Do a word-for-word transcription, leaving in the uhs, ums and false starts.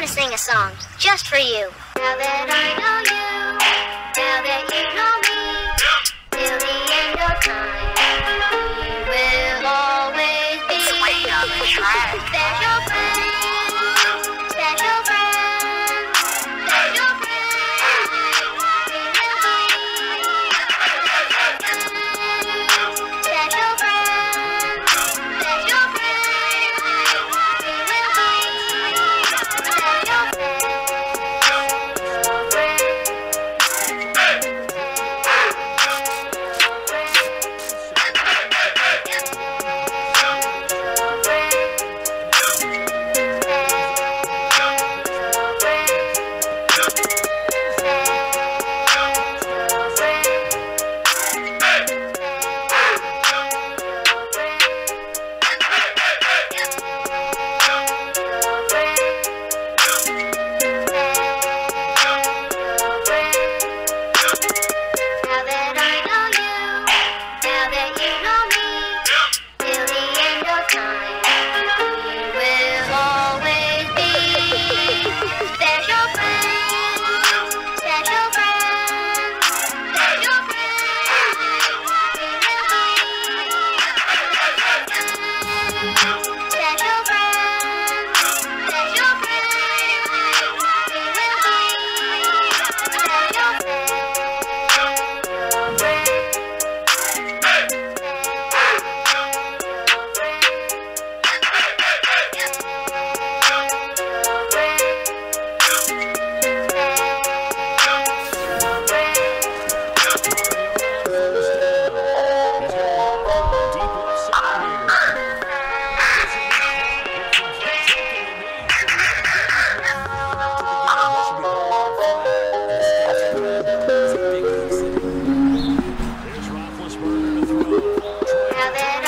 to sing a song just for you. Now that I know you, now that you know me, till the end of time, we will always be special friends, special friends, special friends. Special Now that